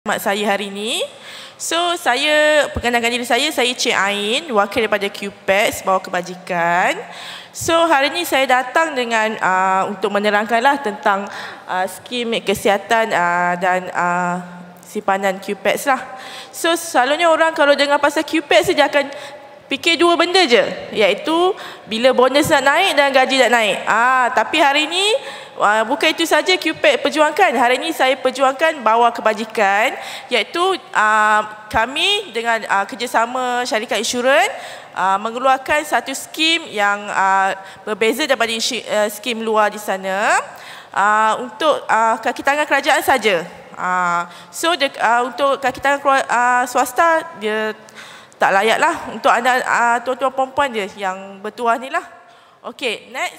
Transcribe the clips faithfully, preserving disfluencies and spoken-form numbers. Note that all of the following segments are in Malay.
Mak saya hari ini. So, saya perkenalkan diri saya, saya Cik Ain, wakil daripada Q P E X Bawah Kebajikan. So, hari ini saya datang dengan uh, untuk menerangkanlah tentang uh, skim kesihatan uh, dan uh, simpanan Q P E X lah. So, selalunya orang kalau dengar pasal Q P E X dia akan fikir dua benda je, iaitu bila bonus nak naik dan gaji nak naik. Ah, tapi hari ini uh, bukan itu saja Q P E X perjuangkan. Hari ini saya perjuangkan Bawah Kebajikan, iaitu uh, kami dengan uh, kerjasama syarikat insurans uh, mengeluarkan satu skim yang uh, berbeza daripada uh, skim luar di sana uh, untuk uh, kaki tangan kerajaan saja. Uh, so de, uh, untuk kaki tangan uh, swasta dia tak layak lah untuk anda uh, tuan-tuan perempuan je yang bertuah ni lah. Okey, next.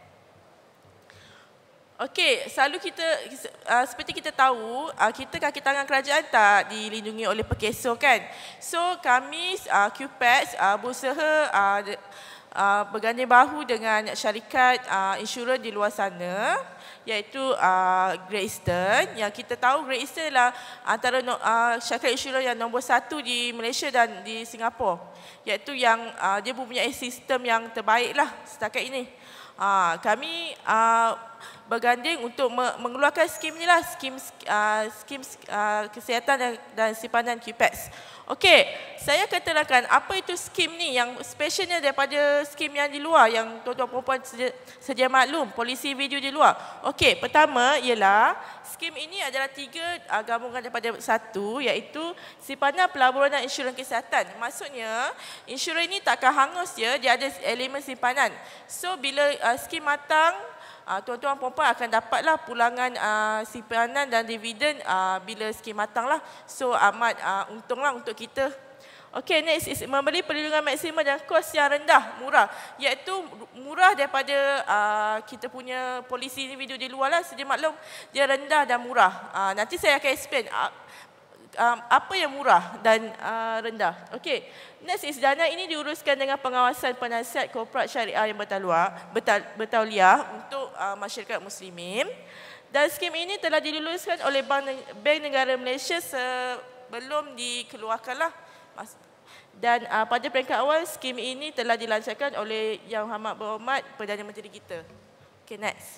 Okey, selalu kita uh, seperti kita tahu, uh, kita kaki tangan kerajaan tak dilindungi oleh Perkeso kan. So kami uh, Q P E X uh, berusaha uh, uh, berganding bahu dengan syarikat uh, insurans di luar sana, iaitu uh, Great Eastern. Yang kita tahu Great Eastern adalah antara no, uh, syarikat insurans yang nombor satu di Malaysia dan di Singapura, iaitu yang uh, dia mempunyai sistem yang terbaik lah setakat ini. Uh, kami uh, berganding untuk me mengeluarkan skim ni lah, skim, uh, skim uh, kesihatan dan, dan simpanan Q P E X. Okey, saya akan terangkan apa itu skim ni yang specialnya daripada skim yang di luar, yang tuan-tuan perempuan sedia, sedia maklum, polisi video di luar. Okey, pertama ialah skim ini adalah tiga uh, gabungan daripada satu, iaitu simpanan pelaburan dan insurans kesihatan. Maksudnya, insurans ini takkan hangus dia, dia ada elemen simpanan. So, bila uh, skim matang, tuan-tuan uh, perempuan akan dapatlah pulangan uh, simpanan dan dividen uh, bila skim matang lah. So amat uh, untunglah untuk kita. Okey, next is membeli perlindungan maksimum dan kos yang rendah, murah. Iaitu murah daripada uh, kita punya polisi individu di luar lah. Sedia maklum dia rendah dan murah. Uh, nanti saya akan explain uh, um, apa yang murah dan uh, rendah. Okey, next is dana ini diuruskan dengan pengawasan penasihat korporat syariah yang bertauliah untuk uh, masyarakat muslimin. Dan skim ini telah diluluskan oleh Bank, Bank Negara Malaysia sebelum dikeluarkanlah. Dan uh, pada peringkat awal, skim ini telah dilancarkan oleh Yang Amat Berhormat Perdana Menteri kita. Okay, next.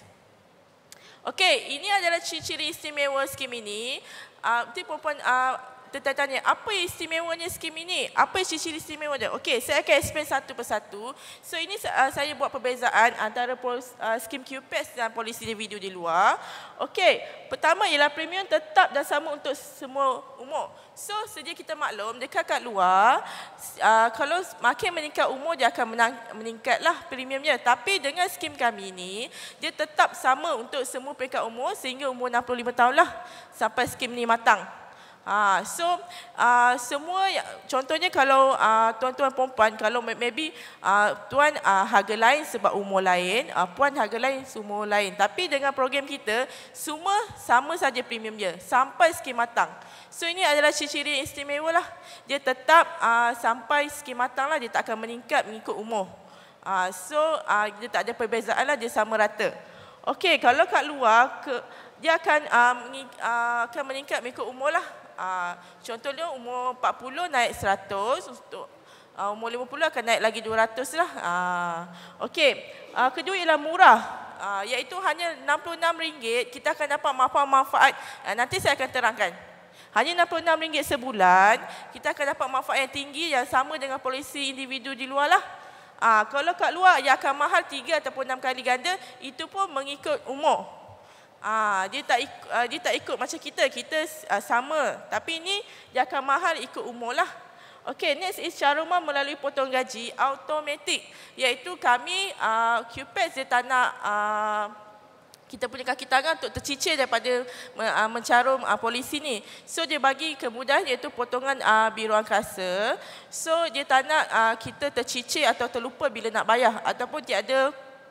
Okey, ini adalah ciri-ciri istimewa skim ini. Uh, Nanti perempuan uh, tertanya, apa yang istimewanya skim ini? Apa ciri-ciri istimewa dia? Okey, saya akan explain satu persatu. So, ini uh, saya buat perbezaan antara uh, skim Q P E X dan polisi individu di luar. Okey, pertama ialah premium tetap dan sama untuk semua umur. So, sedia kita maklum, dekat kat luar, uh, kalau makin meningkat umur, dia akan menang, meningkatlah premiumnya. Tapi dengan skim kami ini, dia tetap sama untuk semua peringkat umur sehingga umur enam puluh lima tahun lah sampai skim ni matang. Ha, so, uh, semua, contohnya kalau uh, tuan-tuan perempuan, kalau maybe uh, tuan uh, harga lain sebab umur lain, uh, puan harga lain umur lain. Tapi dengan program kita, semua sama saja premium dia sampai skim matang. So, ini adalah ciri-ciri istimewa lah. Dia tetap uh, sampai skim matang lah, dia tak akan meningkat mengikut umur. Uh, so, uh, dia tak ada perbezaan lah, dia sama rata. Okey, kalau kat luar, ke, dia akan, uh, uh, akan meningkat mengikut umur lah. Uh, contohnya umur empat puluh naik seratus, untuk uh, umur lima puluh akan naik lagi dua ratus lah. Uh, Okey, uh, kedua ialah murah, uh, iaitu hanya enam puluh enam ringgit kita akan dapat manfaat-manfaat. Uh, nanti saya akan terangkan. Hanya enam puluh enam ringgit sebulan, kita akan dapat manfaat yang tinggi yang sama dengan polisi individu di luar lah. Uh, kalau kat luar, ia akan mahal tiga ataupun enam kali ganda, itu pun mengikut umur. Ah, dia tak ikut, uh, dia tak ikut macam kita, kita uh, sama. Tapi ini dia akan mahal ikut umur lah. Okey, next is caruman melalui potong gaji automatik. Iaitu kami, uh, Q P E X dia tak nak uh, kita punya kaki tangan untuk tercicir daripada uh, mencarum uh, polisi ni. So, dia bagi kemudahan iaitu potongan uh, biru angkasa. So, dia tak nak uh, kita tercicir atau terlupa bila nak bayar. Ataupun tiada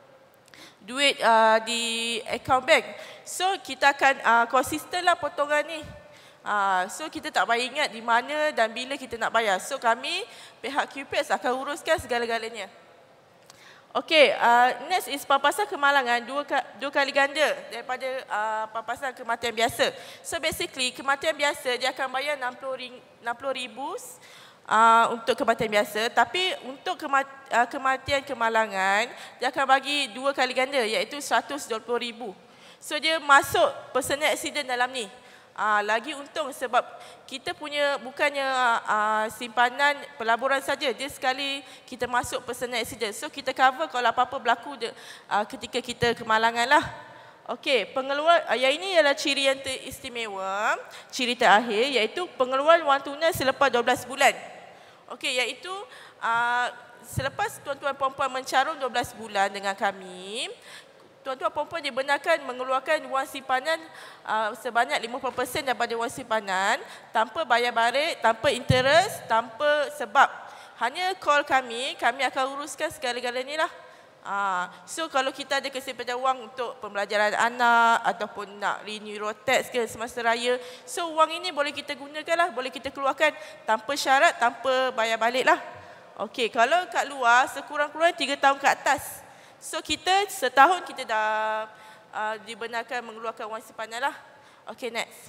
duit uh, di account bank. So, kita akan uh, konsisten lah potongan ni. Uh, so, kita tak payah ingat di mana dan bila kita nak bayar. So, kami, pihak Q P E X akan uruskan segala-galanya. Okey, uh, next is papasan kemalangan dua, dua kali ganda daripada uh, papasan kematian biasa. So basically kematian biasa dia akan bayar enam puluh ribu uh, untuk kematian biasa, tapi untuk kemat, uh, kematian kemalangan dia akan bagi dua kali ganda iaitu seratus dua puluh ribu. So dia masuk personal accident dalam ni. Uh, lagi untung sebab kita punya bukannya uh, simpanan pelaburan saja, dia sekali kita masuk personal accident. So kita cover kalau apa-apa berlaku de, uh, ketika kita kemalangan lah. Okey, pengeluaran uh, yang ini ialah ciri yang teristimewa, ciri terakhir iaitu pengeluaran wang tunai selepas dua belas bulan. Okey, iaitu uh, selepas tuan-tuan puan-puan mencarum dua belas bulan dengan kami, tuan-tuan perempuan dibenarkan mengeluarkan wang simpanan uh, sebanyak lima puluh peratus daripada wang simpanan tanpa bayar barik, tanpa interest, tanpa sebab. Hanya call kami, kami akan uruskan segala-galanya lah. Uh, so kalau kita ada kesempadan wang untuk pembelajaran anak ataupun nak renew road-tax ke semasa raya, so wang ini boleh kita gunakan lah, boleh kita keluarkan tanpa syarat, tanpa bayar balik lah. Okey, kalau kat luar sekurang-kurangnya tiga tahun ke atas. So kita setahun kita dah uh, dibenarkan mengeluarkan wang simpanan lah. Okay, next.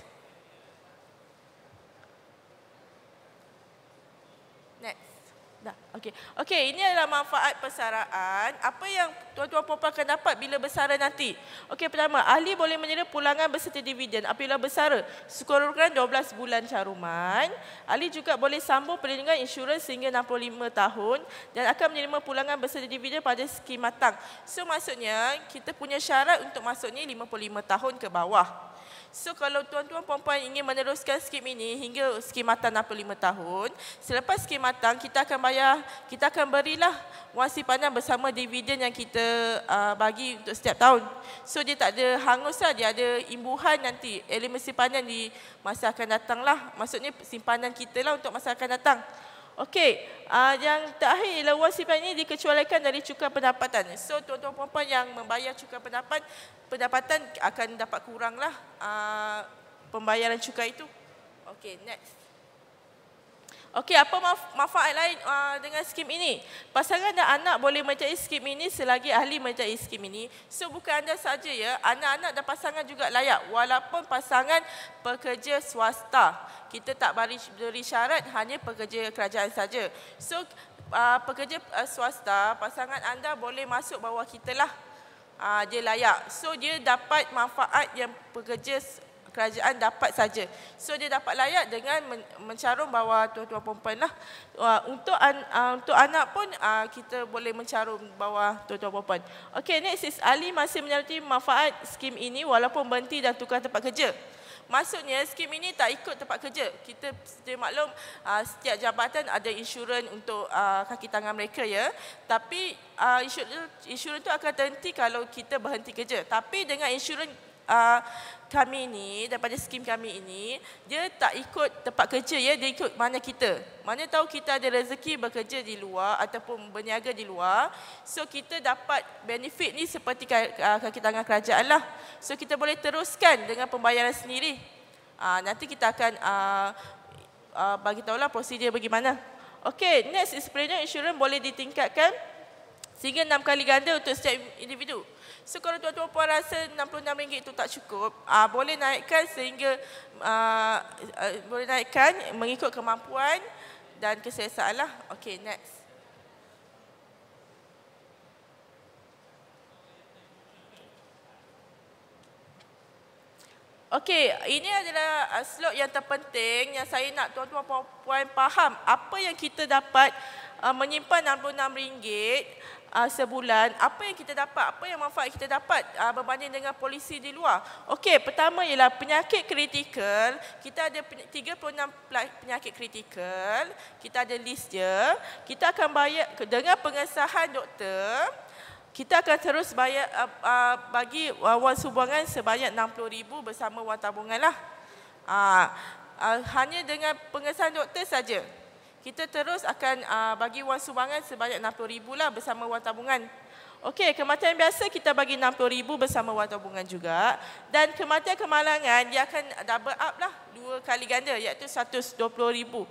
Next. Dah, okay. Okay, ini adalah manfaat persaraan. Apa yang tuan-tuan puan-puan akan dapat bila bersara nanti? Okay, pertama, ahli boleh menyera pulangan berserta dividen apabila bersara sekurang-kurangnya dua belas bulan caruman. Ahli juga boleh sambung perlindungan insurans sehingga enam puluh lima tahun dan akan menerima pulangan berserta dividen pada skim matang. So, maksudnya kita punya syarat untuk masuk ni lima puluh lima tahun ke bawah. So, kalau tuan-tuan puan-puan ingin meneruskan skim ini hingga skim matang enam puluh lima tahun, selepas skim matang kita akan bayar, kita akan berilah wang simpanan bersama dividen yang kita uh, bagi untuk setiap tahun. So, dia tak ada hangus lah, dia ada imbuhan nanti, elemen simpanan di masa akan datang lah. Maksudnya simpanan kita lah untuk masa akan datang. Okey, uh, yang terakhir ialah wang simpanan ini dikecualikan dari cukai pendapatan. So, tuan-tuan puan-puan yang membayar cukai pendapatan, pendapatan akan dapat kuranglah uh, pembayaran cukai itu. Okey, next. Okey, apa manfaat lain uh, dengan skim ini? Pasangan dan anak boleh menyertai skim ini selagi ahli menyertai skim ini. So, bukan anda saja ya, anak-anak dan pasangan juga layak walaupun pasangan pekerja swasta. Kita tak beri, beri syarat hanya pekerja kerajaan saja. So, uh, pekerja uh, swasta, pasangan anda boleh masuk bawah kita lah. Uh, dia layak. So, dia dapat manfaat yang pekerja kerajaan dapat saja. So, dia dapat layak dengan men mencarum bawah tuan-tuan perempuan lah. Uh, untuk, an uh, untuk anak pun uh, kita boleh mencarum bawah tuan-tuan perempuan. Okey, next is ahli masih menyertai manfaat skim ini walaupun berhenti dan tukar tempat kerja. Maksudnya skim ini tak ikut tempat kerja. Kita sedia maklum uh, setiap jabatan ada insurans untuk uh, kaki tangan mereka ya. Tapi uh, insurans, insurans itu akan terhenti kalau kita berhenti kerja. Tapi dengan insurans uh, kami ini, daripada skim kami ini, dia tak ikut tempat kerja ya, dia ikut mana kita. Mana tahu kita ada rezeki bekerja di luar ataupun berniaga di luar. So kita dapat benefit ni seperti kaki tangan kerajaan lah. So kita boleh teruskan dengan pembayaran sendiri. Uh, nanti kita akan uh, uh, bagi tahulah prosedur bagaimana. Okey, next is premium insurance boleh ditingkatkan sehingga enam kali ganda untuk setiap individu. So kalau tuan-tuan puan rasa enam puluh enam ringgit itu tak cukup, uh, boleh naikkan sehingga uh, uh, boleh naikkan mengikut kemampuan dan keselesaan lah. Okey, next. Okey, ini adalah uh, slot yang terpenting yang saya nak tuan-tuan puan faham apa yang kita dapat uh, menyimpan enam puluh enam ringgit Uh, sebulan, apa yang kita dapat, apa yang manfaat kita dapat uh, berbanding dengan polisi di luar. Okey, pertama ialah penyakit kritikal. Kita ada tiga puluh enam penyakit kritikal, kita ada list dia. Kita akan bayar dengan pengesahan doktor. Kita akan terus bayar uh, uh, bagi uh, wang sumbangan sebanyak enam puluh ribu bersama wang tabungan lah. Uh, uh, hanya dengan pengesahan doktor saja. Kita terus akan uh, bagi wang sumbangan sebanyak enam puluh ribu lah bersama wang tabungan. Okey, kematian biasa kita bagi enam puluh ribu bersama wang tabungan juga. Dan kematian kemalangan dia akan double up lah, dua kali ganda iaitu seratus dua puluh ribu.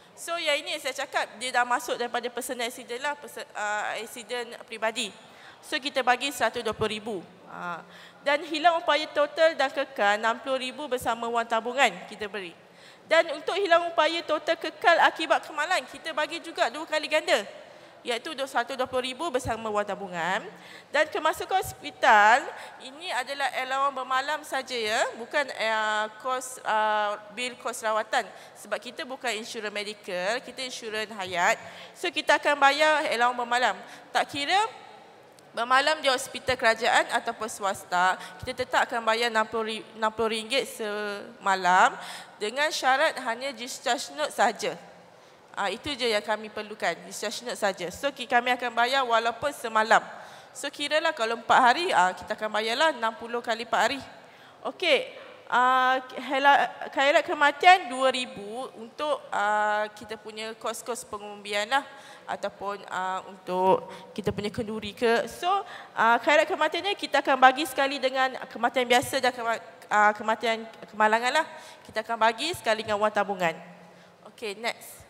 So yang ini yang saya cakap, dia dah masuk daripada personal accident lah, person, uh, accident peribadi. So kita bagi seratus dua puluh ribu. Uh, dan hilang upaya total dan kekal enam puluh ribu bersama wang tabungan kita beri. Dan untuk hilang upaya total kekal akibat kemalangan, kita bagi juga dua kali ganda, iaitu seratus dua puluh ribu bersama wang tabungan. Dan kemasukan hospital, ini adalah allowance bermalam saja ya, bukan uh, kos uh, bil kos rawatan. Sebab kita bukan insurans medical, kita insurans hayat. So kita akan bayar allowance bermalam. Tak kira bermalam di hospital kerajaan ataupun swasta, kita tetap akan bayar enam puluh ringgit semalam dengan syarat hanya discharge note saja. Ah, itu je yang kami perlukan, discharge note saja. So kami akan bayar walaupun semalam. So kiralah kalau empat hari, ah, kita akan bayarlah enam puluh kali empat hari. Okey, ah, khairat kematian dua ribu untuk ah, kita punya kos-kos pengumbian lah, ataupun uh, untuk kita punya kenduri ke. So, uh, khairat kematiannya kita akan bagi sekali dengan kematian biasa dan kema uh, kematian kemalangan lah. Kita akan bagi sekali dengan wang tabungan. Okey, next.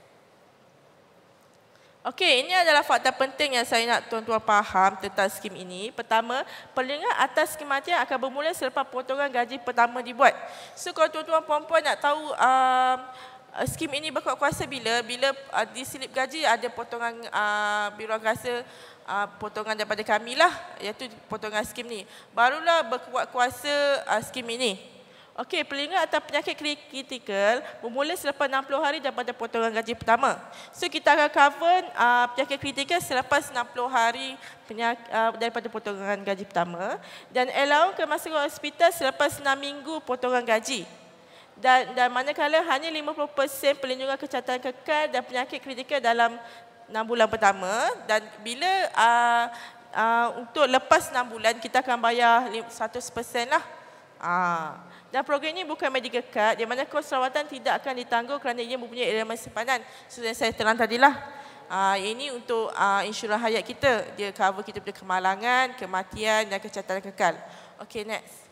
Okey, ini adalah fakta penting yang saya nak tuan-tuan faham tentang skim ini. Pertama, perlindungan atas kematian akan bermula selepas potongan gaji pertama dibuat. So, kalau tuan-tuan perempuan nak tahu uh, Uh, skim ini berkuat kuasa bila bila uh, di slip gaji ada potongan uh, Biroangkasa, uh, potongan daripada kami lah, iaitu potongan skim ni. Barulah berkuat kuasa uh, skim ini. Okey, perlindungan atas penyakit kritikal bermula selepas enam puluh hari daripada potongan gaji pertama. So kita akan cover uh, penyakit kritikal selepas enam puluh hari penyakit, uh, daripada potongan gaji pertama, dan allowance kemasukan hospital selepas enam minggu potongan gaji. Dan, dan manakala hanya lima puluh peratus perlindungan kecacatan kekal dan penyakit kritikal dalam enam bulan pertama, dan bila uh, uh, untuk lepas enam bulan kita akan bayar seratus peratus lah. Uh, dan program ini bukan medical card, di mana kos rawatan tidak akan ditanggung kerana ia mempunyai elemen simpanan. Seperti saya terang tadilah. Uh, ini untuk uh, insurans hayat kita. Dia cover kita punya kemalangan, kematian dan kecacatan kekal. Okey, next.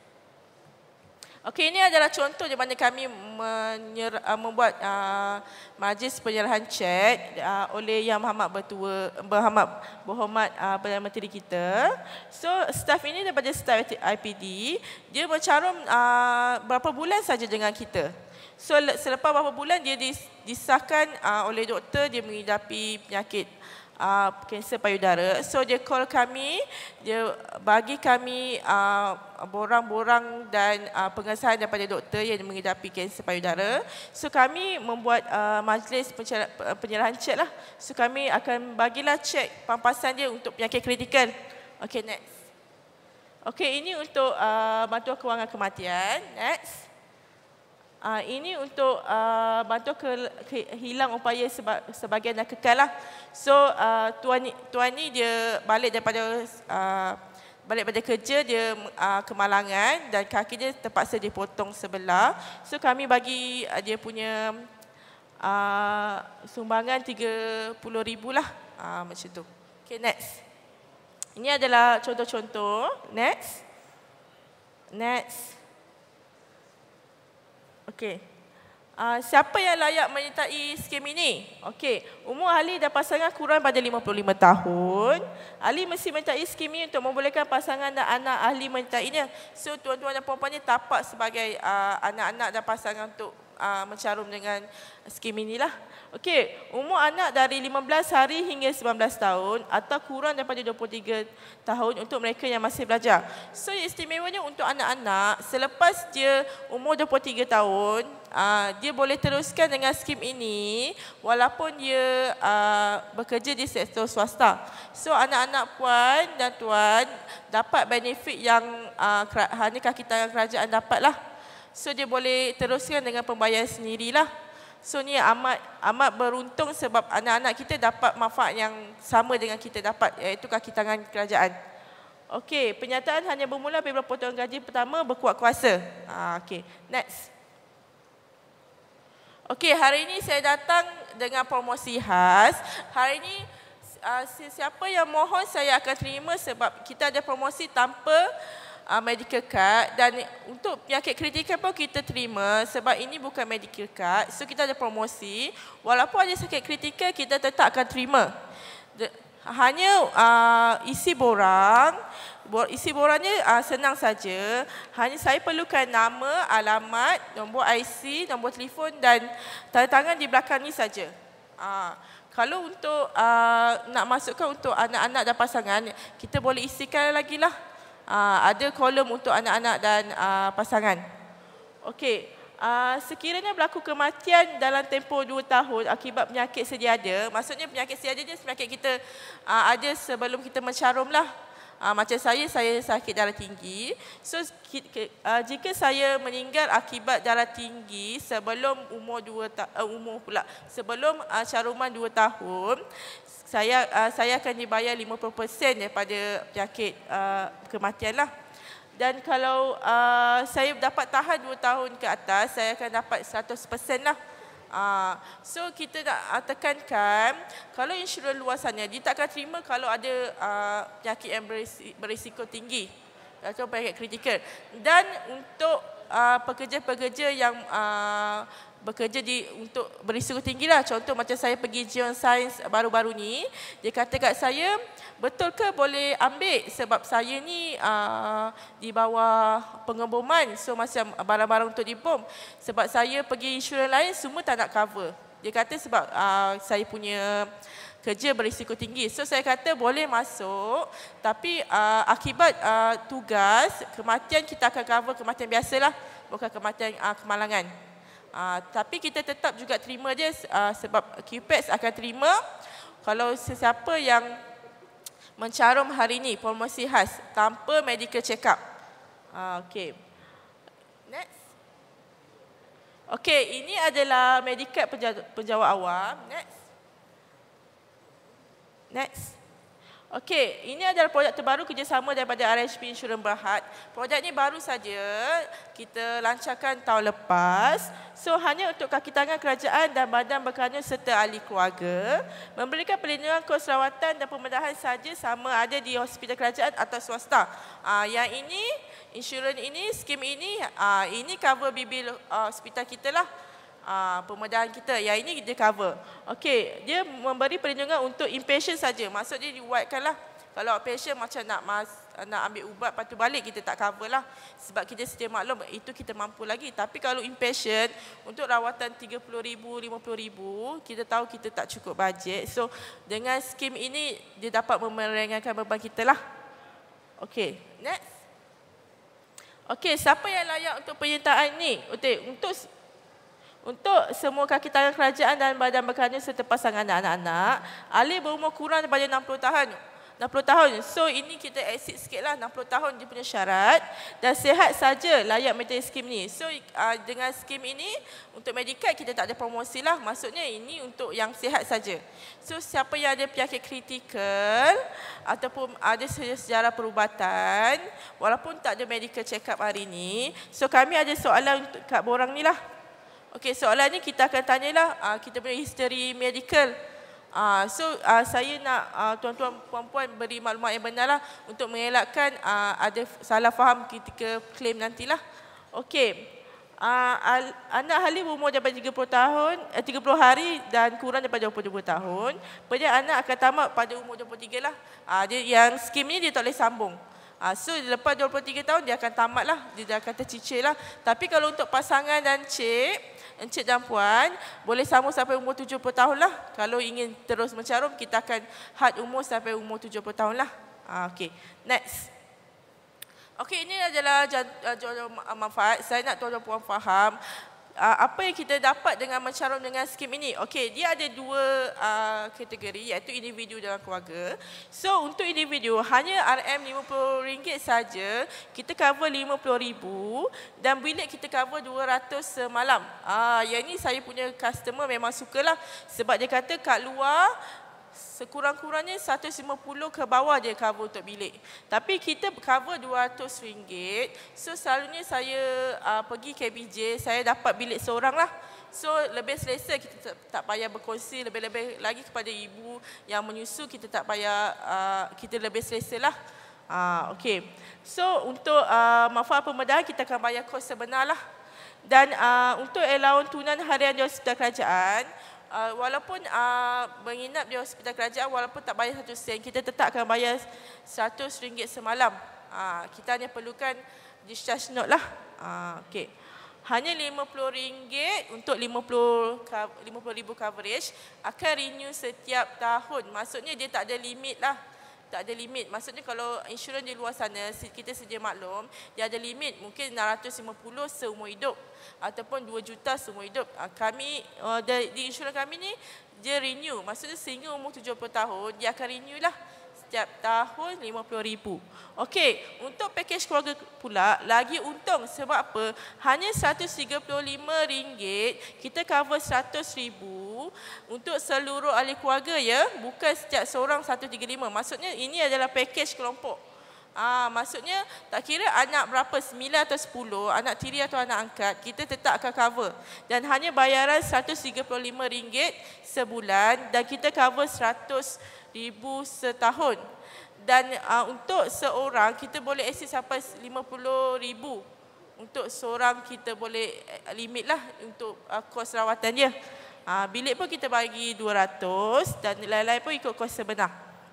Okey, ini adalah contoh di mana kami menyer, uh, membuat uh, majlis penyerahan cek uh, oleh Yang Berhormat Bertua, Berhormat, Berhormat uh, Perdana Menteri kita. So, staf ini daripada staf I P D, dia bercarum uh, berapa bulan saja dengan kita. So, selepas berapa bulan dia dis, disahkan uh, oleh doktor dia mengidapi penyakit Uh, kanser payudara. So dia call kami, dia bagi kami uh, borang-borang dan uh, pengesahan daripada doktor yang mengidapi kanser payudara. So kami membuat uh, majlis penyerahan cek lah. So kami akan bagilah cek pampasan dia untuk penyakit kritikal. Okay, next. Okay, ini untuk uh, bantuan kewangan kematian. Next. Uh, ini untuk uh, bantu ke, ke, hilang upaya seba, sebagian dan kekal lah. So uh, tuan ni, tuan ni dia balik daripada uh, balik daripada kerja, dia uh, kemalangan dan kaki dia terpaksa dipotong sebelah. So kami bagi uh, dia punya uh, sumbangan tiga puluh ribu lah, uh, macam tu. Okay, next. Ini adalah contoh-contoh. Next. Next. Okey. Uh, siapa yang layak menyertai skim ini? Okey, umur ahli dan pasangan kurang pada lima puluh lima tahun. Ahli mesti menyertai skim ini untuk membolehkan pasangan dan anak ahli menyertainya. So, tuan-tuan dan puan-puan ni tapak sebagai uh, anak-anak dan pasangan untuk uh, mencarum dengan skim inilah. Okey, umur anak dari lima belas hari hingga sembilan belas tahun atau kurang daripada dua puluh tiga tahun untuk mereka yang masih belajar. So, istimewanya untuk anak-anak, selepas dia umur dua puluh tiga tahun, uh, dia boleh teruskan dengan skim ini walaupun dia uh, bekerja di sektor swasta. So, anak-anak puan dan tuan dapat benefit yang uh, hanya kaki tangan kerajaan dapatlah. So, dia boleh teruskan dengan pembayaran sendirilah. So ni amat amat beruntung sebab anak-anak kita dapat manfaat yang sama dengan kita dapat, iaitu kaki tangan kerajaan. Okey, penyataan hanya bermula apabila potongan gaji pertama berkuat kuasa. Ha, okey, next. Okey, hari ini saya datang dengan promosi khas. Hari ini uh, siapa yang mohon saya akan terima sebab kita ada promosi tanpa uh, medical card, dan untuk penyakit kritikal pun kita terima sebab ini bukan medical card. So kita ada promosi, walaupun ada sakit kritikal kita tetap akan terima. The, hanya uh, isi borang, isi borangnya uh, senang saja. Hanya saya perlukan nama, alamat, nombor I C, nombor telefon dan tanda tangan di belakang ni saja. Uh, Kalau untuk uh, nak masukkan untuk anak-anak dan pasangan, kita boleh isikan lagi lah. Uh, ada kolom untuk anak-anak dan uh, pasangan. Okey, uh, sekiranya berlaku kematian dalam tempoh dua tahun akibat penyakit sedia ada, maksudnya penyakit sedia ada dia penyakit kita uh, ada sebelum kita mencarum lah. Uh, macam saya, saya sakit darah tinggi. So, uh, jika saya meninggal akibat darah tinggi sebelum umur dua ta- uh, umur pula, sebelum uh, caruman dua tahun, saya uh, saya akan dibayar lima puluh peratus daripada penyakit uh, kematian lah. Dan kalau uh, saya dapat tahan dua tahun ke atas, saya akan dapat seratus peratus lah. Uh, so kita nak uh, tekankan, kalau insurans luasannya dia tak akan terima kalau ada uh, penyakit yang berisiko, berisiko tinggi atau penyakit kritikal. Dan untuk uh, pekerja-pekerja yang uh, bekerja di untuk berisiko tinggi lah, contoh macam saya pergi geoscience baru-baru ni, dia kata kat saya, betul ke boleh ambil sebab saya ni uh, di bawah pengeboman, so macam barang-barang untuk dibom. Sebab saya pergi insurans lain, semua tak nak cover. Dia kata sebab uh, saya punya kerja berisiko tinggi. So saya kata boleh masuk, tapi uh, akibat uh, tugas, kematian kita akan cover kematian biasalah, bukan kematian uh, kemalangan. Uh, tapi kita tetap juga terima dia uh, sebab Q P E X akan terima kalau sesiapa yang mencarum hari ini, promosi khas tanpa medical check up. Uh, Okey. Next. Okey, ini adalah medical penjawat awam. Next. Next. Okey, ini adalah projek terbaru kerjasama daripada R H B Insurans Berhad. Projek ini baru saja kita lancarkan tahun lepas. So, hanya untuk kaki tangan kerajaan dan badan berkenaan serta ahli keluarga. Memberikan perlindungan kos rawatan dan pembedahan saja sama ada di hospital kerajaan atau swasta. Uh, yang ini, insurans ini, skim ini, uh, ini cover bibil uh, hospital kita lah. Uh, pembedahan kita, yang ini dia cover. Okey, dia memberi perlindungan untuk inpatient saja. Maksud dia diwatkan lah. Kalau outpatient macam nak mas, nak ambil ubat lepas tu balik, kita tak cover lah. Sebab kita sedia maklum, itu kita mampu lagi. Tapi kalau inpatient, untuk rawatan tiga puluh ribu, lima puluh ribu, kita tahu kita tak cukup bajet. So, dengan skim ini, dia dapat meringankan beban kita lah. Okey, next. Okey, siapa yang layak untuk penyertaan ni? Okey, untuk Untuk semua kaki tangan kerajaan dan badan berkenaan serta pasangan anak-anak, ahli berumur kurang daripada enam puluh tahun. enam puluh tahun. So ini kita exit sikit lah, enam puluh tahun dia punya syarat. Dan sihat saja layak menerima skim ni. So uh, dengan skim ini, untuk medical kita tak ada promosi lah. Maksudnya ini untuk yang sihat saja. So siapa yang ada penyakit kritikal ataupun ada sejarah perubatan, walaupun tak ada medical check up hari ni, so kami ada soalan untuk kat borang ni lah. Okey, soalan ni kita akan tanyalah, uh, kita punya history medical. Uh, so, uh, saya nak uh, tuan-tuan puan-puan beri maklumat yang benar lah untuk mengelakkan uh, ada salah faham ketika claim nantilah. Okey, uh, anak ahli berumur daripada tiga puluh tahun, eh, tiga puluh hari dan kurang daripada dua puluh dua tahun. Pada anak akan tamat pada umur dua puluh tiga lah. Uh, dia, yang skim ni dia tak boleh sambung. Uh, so lepas dua puluh tiga tahun dia akan tamat lah, dia dah akan tercicir lah. Tapi kalau untuk pasangan dan cik, encik dan puan, boleh sambung sampai umur tujuh puluh tahun lah. Kalau ingin terus mencarum, kita akan had umur sampai umur tujuh puluh tahun lah. Uh, Okey, next. Okey, ini adalah jadwal manfaat. Saya nak tuan-tuan puan faham Uh, apa yang kita dapat dengan mencarum dengan skim ini. Okey, dia ada dua uh, kategori, iaitu individu dan keluarga. So, untuk individu, hanya R M lima puluh ringgit saja, kita cover lima puluh ribu dan bilik kita cover dua ratus semalam. Uh, yang ini saya punya customer memang sukalah sebab dia kata kat luar, sekurang-kurangnya seratus lima puluh ke bawah dia cover untuk bilik. Tapi kita cover dua ratus ringgit. So selalunya saya uh, pergi K B J, saya dapat bilik seorang lah. So lebih selesa, kita tak, tak payah berkongsi, lebih-lebih lagi kepada ibu yang menyusu, kita tak payah, uh, kita lebih selesa lah. Uh, Okey. So untuk uh, manfaat pembedahan kita akan bayar kos sebenar lah. Dan uh, untuk allowance tunan harian di hospital kerajaan, uh, walaupun uh, menginap di hospital kerajaan, walaupun tak bayar satu sen, kita tetap akan bayar seratus ringgit semalam. Uh, kita hanya perlukan discharge note lah. Uh, Okey. Hanya lima puluh ringgit untuk lima puluh ribu coverage akan renew setiap tahun. Maksudnya dia tak ada limit lah. Tak ada limit. Maksudnya kalau insurans di luar sana, kita sedia maklum, dia ada limit. Mungkin enam ratus lima puluh seumur hidup. Ataupun dua juta seumur hidup. Kami, di insurans kami ni, dia renew. Maksudnya sehingga umur tujuh puluh tahun, dia akan renew lah. Setiap tahun lima puluh ribu. Okey, untuk package keluarga pula, lagi untung. Sebab apa? Hanya seratus tiga puluh lima ringgit, kita cover seratus ribu untuk seluruh ahli keluarga ya. Bukan setiap seorang seratus tiga puluh lima. Maksudnya ini adalah package kelompok. Ah, maksudnya tak kira anak berapa, sembilan atau sepuluh, anak tiri atau anak angkat, kita tetap akan cover. Dan hanya bayaran seratus tiga puluh lima ringgit sebulan dan kita cover seratus ribu setahun. Dan uh, untuk seorang kita boleh access sampai lima puluh ribu. Untuk seorang kita boleh limit lah untuk uh, kos rawatan dia. Uh, bilik pun kita bagi dua ratus dan lain-lain pun ikut kos sebenar.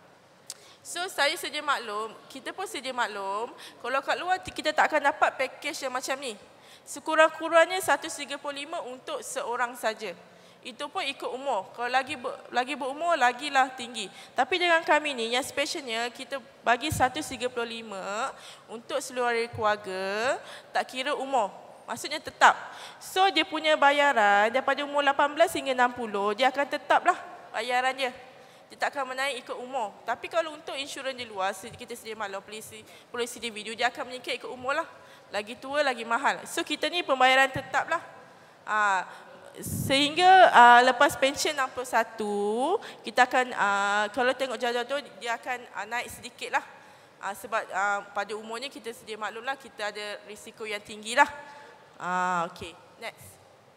So saya sedia maklum, kita pun sedia maklum, kalau kat luar kita tak akan dapat package yang macam ni. Sekurang-kurangnya seratus tiga puluh lima untuk seorang saja. Itu pun ikut umur. Kalau lagi ber, lagi berumur, lagilah tinggi. Tapi dengan kami ni, yang specialnya, kita bagi seratus tiga puluh lima untuk seluruh ahli keluarga, tak kira umur. Maksudnya tetap. So, dia punya bayaran daripada umur lapan belas hingga enam puluh, dia akan tetaplah bayaran dia. Dia tak akan menaik ikut umur. Tapi kalau untuk insurans di luar, kita sedia maklum, polisi, polisi di video, dia akan meningkat ikut umur lah. Lagi tua, lagi mahal. So, kita ni pembayaran tetaplah. Ah, Sehingga uh, lepas pensyen enam puluh satu, kita akan, uh, kalau tengok jadual tu, dia akan uh, naik sedikit lah. Uh, sebab uh, pada umurnya kita sedia maklum lah, kita ada risiko yang tinggi lah. Uh, okay, next.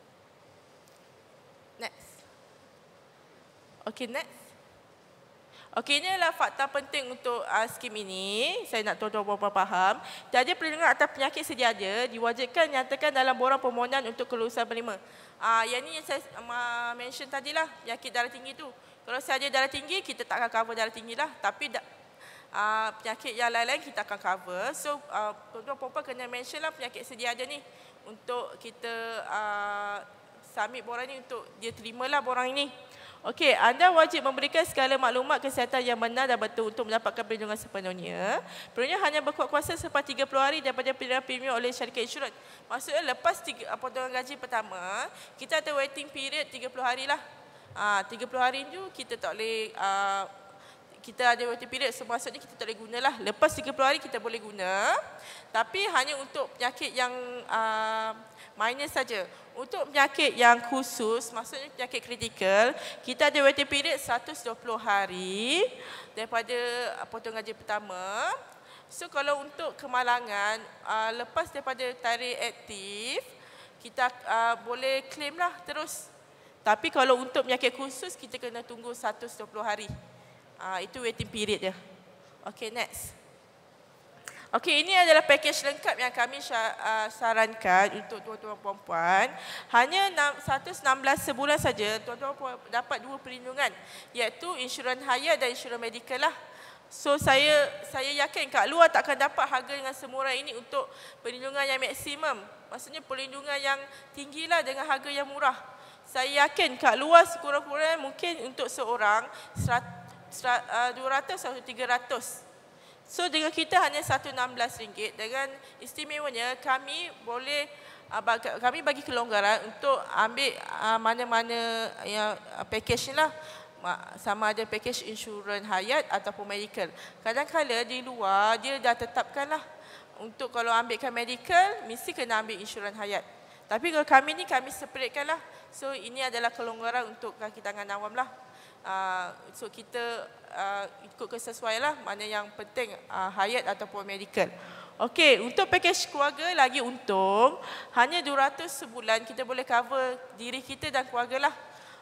Next. Okay, next. Okey, ini adalah fakta penting untuk uh, skim ini. Saya nak tuan-tuan puan-puan faham. Tiada perlindungan atas penyakit sedia ada diwajibkan nyatakan dalam borang permohonan untuk kelulusan penerima. Uh, yang ini yang saya uh, mention tadilah, penyakit darah tinggi tu. Kalau saya ada darah tinggi, kita tak akan cover darah tinggi lah. Tapi uh, penyakit yang lain-lain kita akan cover. So, uh, tuan-tuan puan-puan kena mention lah penyakit sedia ada ni. Untuk kita uh, submit borang ni, untuk dia terimalah borang ini. Okey, anda wajib memberikan segala maklumat kesihatan yang benar dan betul untuk mendapatkan perlindungan sepenuhnya. Perlindungan hanya berkuat kuasa sampai tiga puluh hari daripada pilihan premium oleh syarikat insurans. Maksudnya lepas tiga, potongan gaji pertama, kita ada waiting period tiga puluh hari lah. Ah, tiga puluh hari tu kita tak boleh, uh, kita ada waiting period, so maksudnya kita tak boleh gunalah. Lepas tiga puluh hari kita boleh guna, tapi hanya untuk penyakit yang uh, minor saja. Untuk penyakit yang khusus, maksudnya penyakit kritikal, kita ada waiting period seratus dua puluh hari daripada potongan gaji pertama. So kalau untuk kemalangan, uh, lepas daripada tarikh aktif, kita uh, boleh claim lah terus. Tapi kalau untuk penyakit khusus, kita kena tunggu seratus dua puluh hari. Uh, itu waiting period dia. Okay, next. Okey, ini adalah package lengkap yang kami sarankan untuk tuan-tuan puan-puan. Hanya seratus enam belas sebulan saja, tuan-tuan puan dapat dua perlindungan, iaitu insurans hayat dan insurans medikal lah. So, saya saya yakin kat luar tak akan dapat harga dengan semurah ini untuk perlindungan yang maksimum. Maksudnya perlindungan yang tinggi lah dengan harga yang murah. Saya yakin kat luar sekurang-kurangnya mungkin untuk seorang dua ratus atau tiga ratus. So dengan kita hanya seratus enam belas ringgit, dengan istimewanya kami boleh uh, bagi, kami bagi kelonggaran untuk ambil uh, mana-mana yang uh, package ni lah, sama ada package insurans hayat ataupun medical. Kadang-kadang di luar dia dah tetapkan lah, untuk kalau ambilkan medical mesti kena ambil insurans hayat. Tapi kalau kami ni kami separatekan lah. So ini adalah kelonggaran untuk kaki tangan awam lah. Uh, so kita uh, ikut kesesuaian lah, mana yang penting uh, hayat ataupun medical. Okey, untuk package keluarga lagi untung, hanya dua ratus sebulan kita boleh cover diri kita dan keluarga lah.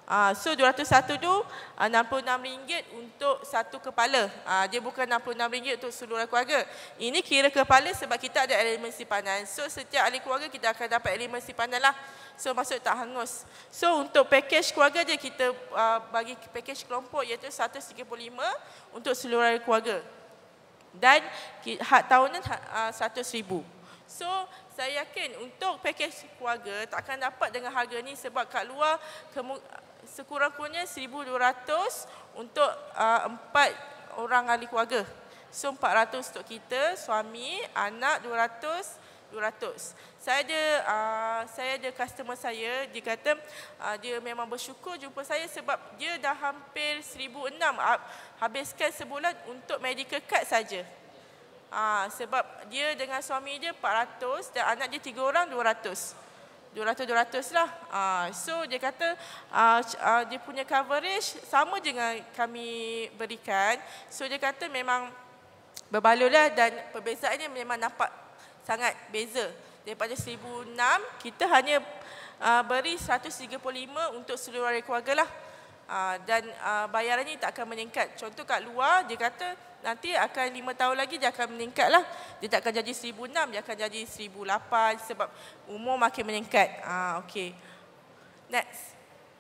Uh, so dua ratus satu tu uh, enam puluh enam ringgit untuk satu kepala. Uh, dia bukan enam puluh enam ringgit untuk seluruh keluarga. Ini kira kepala sebab kita ada elemen simpanan. So setiap ahli keluarga kita akan dapat elemen simpanan lah. So maksud tak hangus. So untuk package keluarga je kita uh, bagi package kelompok iaitu seratus tiga puluh lima untuk seluruh ahli keluarga. Dan hak tahunan uh, seratus ribu. So saya yakin untuk package keluarga takkan dapat dengan harga ni sebab kat luar sekurang-kurangnya seribu dua ratus untuk uh, empat orang ahli keluarga. So empat ratus untuk kita, suami, anak dua ratus, dua ratus. Saya ada uh, saya ada customer saya, dia kata uh, dia memang bersyukur jumpa saya sebab dia dah hampir seribu enam habiskan sebulan untuk medical card saja. Uh, sebab dia dengan suami dia empat ratus dan anak dia tiga orang dua ratus. dua ratus dua ratus lah. Uh, so dia kata uh, uh, dia punya coverage sama je dengan kami berikan. So dia kata memang berbaloi lah dan perbezaannya memang nampak sangat beza. Daripada seribu enam kita hanya uh, beri seratus tiga puluh lima untuk seluruh ahli keluarga lah. Uh, dan uh, bayaran ni tak akan meningkat. Contoh kat luar dia kata nanti akan lima tahun lagi dia akan meningkat lah. Dia tak akan jadi seribu enam, dia akan jadi seribu lapan sebab umur makin meningkat. Uh, okay. Next.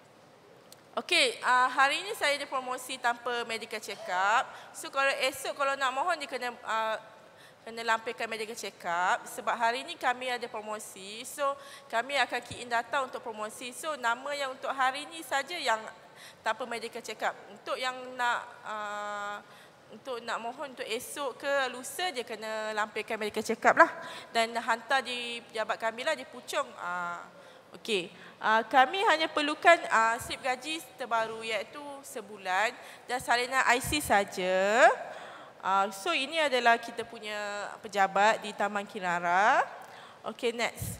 Okay, uh, hari ini saya ada promosi tanpa medical check up. So kalau esok kalau nak mohon dia kena uh, kena lampirkan medical check up sebab hari ini kami ada promosi. So kami akan key in data untuk promosi. So nama yang untuk hari ini saja yang tanpa medical check up. Untuk yang nak uh, untuk nak mohon untuk esok ke lusa dia kena lampirkan medical check up lah dan hantar di pejabat kami lah di Puchong. Uh, Okey, uh, kami hanya perlukan uh, slip gaji terbaru iaitu sebulan dan salinan I C saja. Uh, so ini adalah kita punya pejabat di Taman Kinara. Okey, next.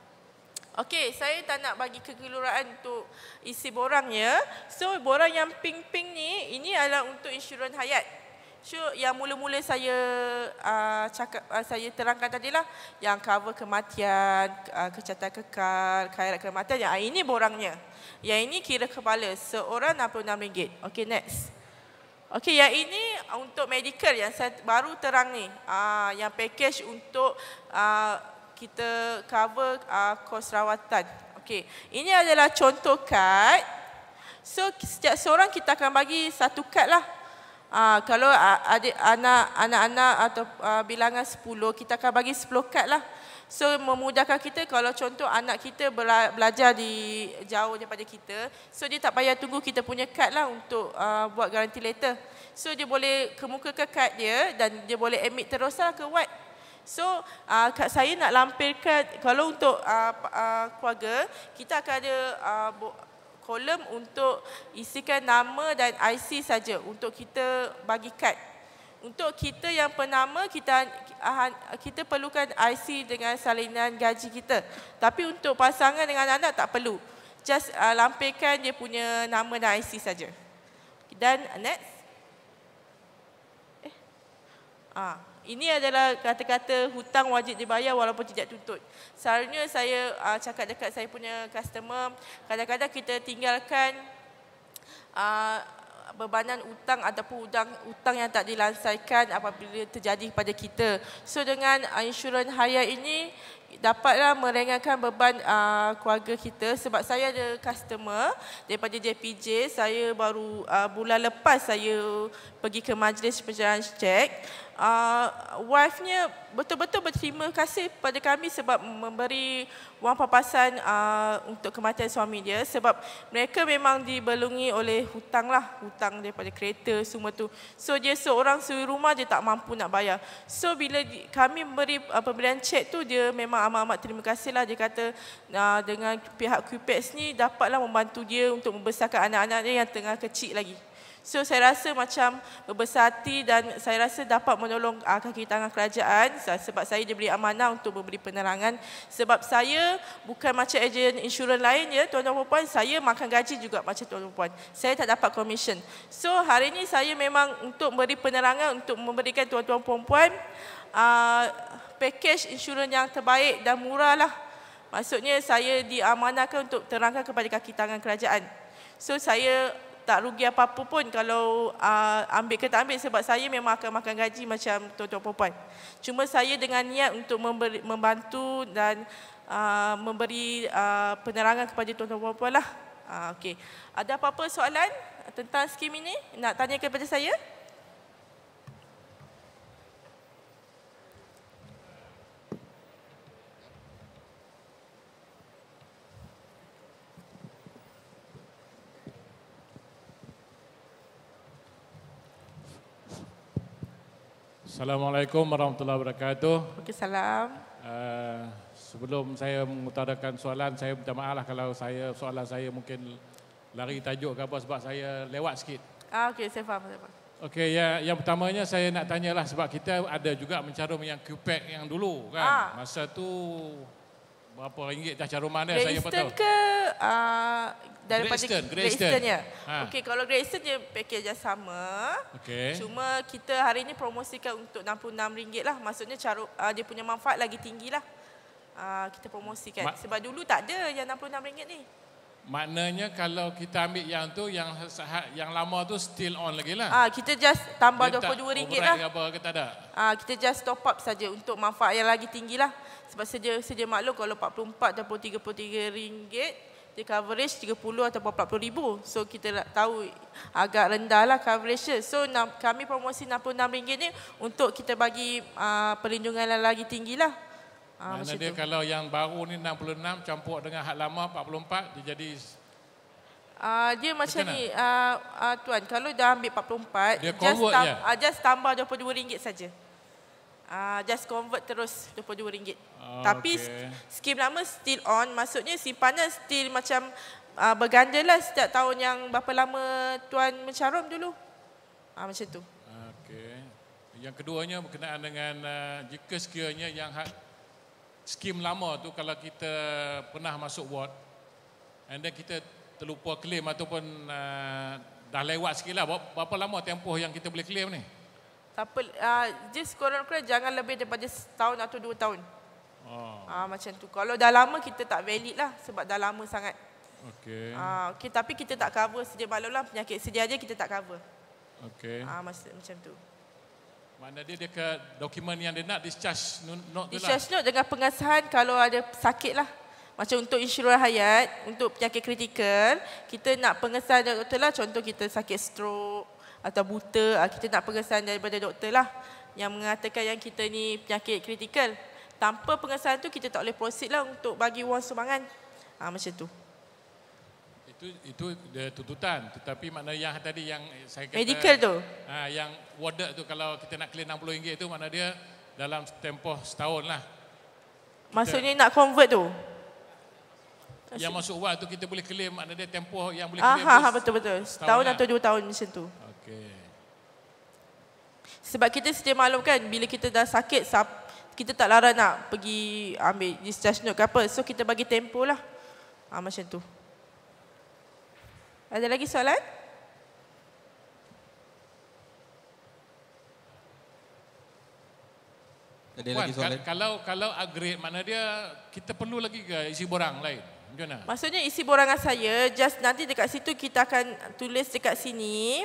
Okey, saya tak nak bagi kegeluraan untuk isi borang ya. So borang yang pink-pink ni ini adalah untuk insurans hayat. So yang mula-mula saya uh, cakap uh, saya terangkan tadilah yang cover kematian, uh, kecacatan kekal, khairat kematian. Yang ini borangnya. Yang ini kira kepala seorang enam puluh enam ringgit. Okey, next. Okey, yang ini untuk medical yang saya baru terang ni. Uh, yang package untuk uh, kita cover uh, kos rawatan. Okey, ini adalah contoh kad. So setiap seorang kita akan bagi satu kad lah. Uh, kalau uh, adik anak anak-anak atau uh, bilangan sepuluh kita akan bagi sepuluh kad lah. So memudahkan kita kalau contoh anak kita bela belajar di jauh daripada kita, so dia tak payah tunggu kita punya kad lah untuk uh, buat guarantee letter. So dia boleh kemukakan kad dia dan dia boleh admit terus lah ke ward. So uh, saya nak lampirkan kalau untuk uh, uh, keluarga kita akan ada uh, kolom untuk isikan nama dan I C saja untuk kita bagi kad. Untuk kita yang penama kita kita perlukan I C dengan salinan gaji kita. Tapi untuk pasangan dengan anak tak perlu. Just uh, lampirkan dia punya nama dan I C saja. Dan next. Eh. Ah, ini adalah kata-kata hutang wajib dibayar walaupun tidak tuntut. Selalunya saya uh, cakap dekat saya punya customer, kadang-kadang kita tinggalkan uh, bebanan hutang ataupun hutang, hutang yang tak dilansaikan apabila terjadi pada kita. So dengan uh, insurans hayat ini dapatlah meringankan beban uh, keluarga kita sebab saya ada customer daripada J P J. Saya baru uh, bulan lepas saya pergi ke majlis penjelasan cek. Uh, wife-nya betul-betul berterima kasih pada kami sebab memberi wang papasan uh, untuk kematian suami dia sebab mereka memang dibelungi oleh hutang lah, hutang daripada kereta semua tu. So dia seorang suri rumah dia tak mampu nak bayar. So bila di, kami memberi uh, pemberian cek tu dia memang amat-amat terima kasih lah. Dia kata uh, dengan pihak Q P X ni dapatlah membantu dia untuk membesarkan anak-anak dia yang tengah kecil lagi. So saya rasa macam berbesar hati dan saya rasa dapat menolong uh, kaki tangan kerajaan sebab saya diberi amanah untuk memberi penerangan. Sebab saya bukan macam ejen insurans lain ya tuan-tuan dan puan, saya makan gaji juga macam tuan-tuan dan puan. Saya tak dapat komisen. So hari ini saya memang untuk memberi penerangan untuk memberikan tuan-tuan dan puan uh, package insurans yang terbaik dan murah lah. Maksudnya saya diamanahkan untuk terangkan kepada kaki tangan kerajaan. So saya tak rugi apa-apa pun kalau uh, ambil ke tak ambil, sebab saya memang akan makan gaji macam tuan-tuan perempuan. Cuma saya dengan niat untuk memberi, membantu dan uh, memberi uh, penerangan kepada tuan-tuan perempuan lah. Uh, okay. Ada apa-apa soalan tentang skim ini? Nak tanya kepada saya? Assalamualaikum warahmatullahi wabarakatuh. Waalaikumsalam. Uh, sebelum saya mengutarakan soalan, saya minta maaf lah kalau saya soalan saya mungkin lari tajuk ke apa sebab saya lewat sikit. Ah, okey, saya faham, saya faham. Okey, ya, yang pertamanya saya nak tanyalah sebab kita ada juga mencarum yang Q PAC yang dulu kan. Ah. Masa tu berapa ringgit dah caruman dia, Great saya Eastern betul. ke uh, daripada Great Eastern, Great Great Eastern ya? Ha. Okey, kalau Great Eastern dia package yang sama. Okey. Cuma kita hari ini promosikan untuk enam puluh enam ringgit lah. Maksudnya cara uh, dia punya manfaat lagi tinggi lah. Uh, kita promosikan. Ma- Sebab dulu tak ada yang enam puluh enam ringgit ni. Maknanya kalau kita ambil yang tu, yang yang lama tu still on lagi lah. Ah, kita just tambah Dia dua puluh dua ringgit override lah. ke apa ke tak ada? Ah, kita just top up saja untuk manfaat yang lagi tinggi lah. Sebab sedia, sedia maklum kalau empat puluh empat ataupun tiga puluh tiga ringgit, dia coverage tiga puluh ataupun empat puluh ribu. So kita nak tahu agak rendah lah coverage dia. So na- kami promosi enam puluh enam ringgit ni untuk kita bagi uh, perlindungan yang lagi tinggi lah. Uh, Mana dia tu. kalau yang baru ni enam puluh enam campur dengan hak lama empat puluh empat, dia jadi Uh, dia macam, macam ni, uh, uh, Tuan, kalau dah ambil empat puluh empat, dia just, convert tam- je? uh, just tambah dua puluh dua ringgit saja. Uh, just convert terus dua puluh dua ringgit. Oh, Tapi okay. skim lama still on, maksudnya simpanan still macam uh, berganda lah setiap tahun yang berapa lama Tuan mencarum dulu. Uh, macam tu. Okey. Yang keduanya berkenaan dengan uh, jika sekiranya yang hak skim lama tu kalau kita pernah masuk ward and then kita terlupa claim ataupun uh, dah lewat sikit lah, berapa, berapa lama tempoh yang kita boleh claim ni? Tak apa, uh, just kurang-kurang jangan lebih daripada setahun atau dua tahun. Oh. Uh, macam tu. Kalau dah lama kita tak valid lah sebab dah lama sangat. Okey. Uh, okay, tapi kita tak cover sedia maklum lah, penyakit sedia aja kita tak cover. Okey. Ah, uh, macam tu. Makna dia dia ke dokumen yang dia nak discharge note tu lah. Discharge note dengan pengesahan kalau ada sakit lah. Macam untuk insurans hayat, untuk penyakit kritikal, kita nak pengesahan dari doktor lah. Contoh kita sakit stroke atau buta, kita nak pengesahan daripada doktor lah yang mengatakan yang kita ni penyakit kritikal. Tanpa pengesahan tu kita tak boleh proceed lah untuk bagi wang sumbangan. Ah, macam tu. Itu itu dia tuntutan, tetapi makna yang tadi yang saya kata Medical tu. Ha, yang warded tu kalau kita nak claim enam puluh ringgit tu makna dia dalam tempoh setahun lah. Maksudnya nak convert tu. Yang masuk ward tu kita boleh claim, makna dia tempoh yang boleh Ah, claim. ha, tu ha, betul betul. setahun Setahun lah. atau dua tahun macam tu. Okey. Sebab kita sedia maklum kan, bila kita dah sakit, kita tak larang nak pergi ambil discharge note ke apa. So kita bagi tempoh lah. Ha, macam tu. Ada lagi soalan? Ada Puan, lagi soalan? ka- kalau kalau upgrade, makna dia kita perlu lagi ke isi borang lain? Macam mana? Maksudnya isi borangan saya, just nanti dekat situ kita akan tulis dekat sini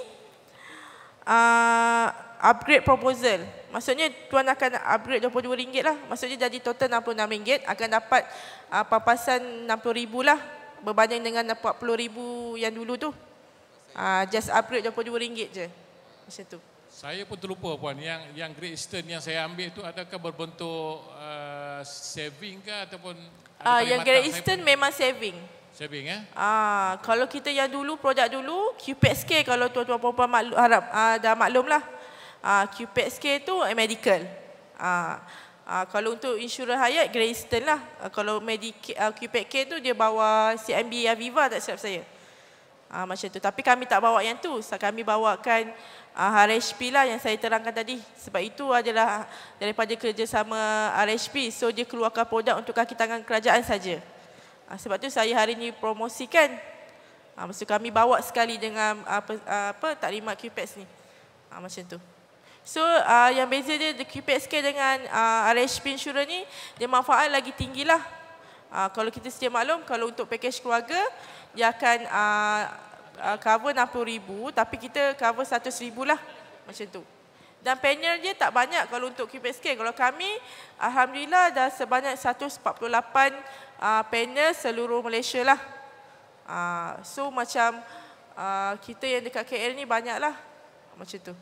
uh, upgrade proposal. Maksudnya tuan akan upgrade dua puluh dua ringgit lah. Maksudnya jadi total enam puluh enam ringgit, akan dapat uh, papasan enam puluh ribu lah berbanding dengan empat puluh ribu yang dulu tu. Uh, just upgrade dua puluh dua ringgit je. Macam tu. Saya pun terlupa puan, yang yang Great Eastern yang saya ambil tu adakah berbentuk uh, saving ke ataupun Ah, ada yang perkhidmatan? Great Saya Eastern pun- memang saving. saving eh? Ah, kalau kita yang dulu, produk dulu, Q P X K kalau tuan-tuan perempuan maklum, harap ah, dah maklum lah. Ah, Q P X K tu eh, medical. Ah, ah, kalau untuk insurans hayat, Great Eastern lah. Ah, kalau Medica- ah, Q P X K tu dia bawa C M B Aviva tak silap saya. Ah, macam tu. Tapi kami tak bawa yang tu. So, kami bawakan ah, R H P lah yang saya terangkan tadi. Sebab itu adalah daripada kerjasama R H P. So dia keluarkan produk untuk kaki tangan kerajaan saja. Ah, sebab tu saya hari ini promosikan. Ah, maksud kami bawa sekali dengan apa, apa taklimat Q P X ni. Ah, macam tu. So ah, yang beza dia Q P X K dengan ah, R H P insurance ni, dia manfaat lagi tinggi lah. Ah, kalau kita sedia maklum, kalau untuk package keluarga, dia akan ah, uh, cover enam puluh ribu tapi kita cover seratus ribu lah. Macam tu. Dan panel dia tak banyak kalau untuk Q P S K. Kalau kami, alhamdulillah dah sebanyak seratus empat puluh lapan uh, panel seluruh Malaysia lah. Uh, so macam uh, kita yang dekat K L ni banyak lah. Macam tu.